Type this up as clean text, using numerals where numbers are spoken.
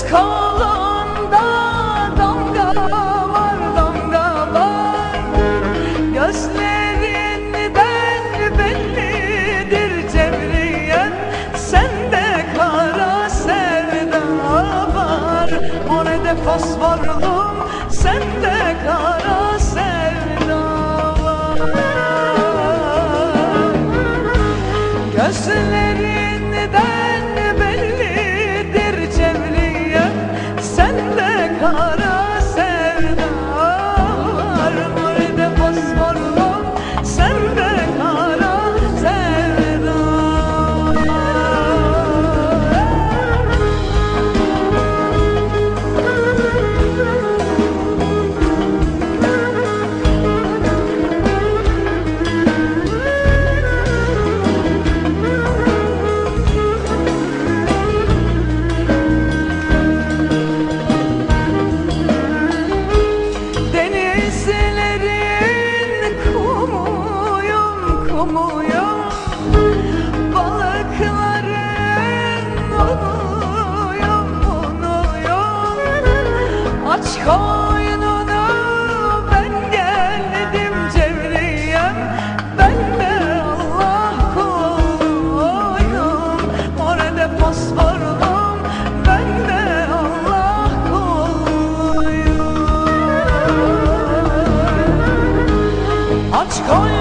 kolunda damga var, damga var. Gözlerinden bellidir Cevriyem, sende kara sevda var. Morede fosforlum, sende kara sevda var. Gözlerinden bellidir Cevriyem, sende kara sevda var. Morede fosforlum, sende kara sevda kumuyum, balıkların unuyum, unuyum. Aç koynunu, ben geldim Cevriyem, ben de Allah kuluyum. Morede fosforlum, ben de Allah kuluyum. Aç koynunu,